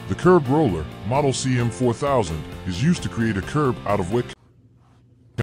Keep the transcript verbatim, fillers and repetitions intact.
The curb roller, model C M four thousand, is used to create a curb out of wick.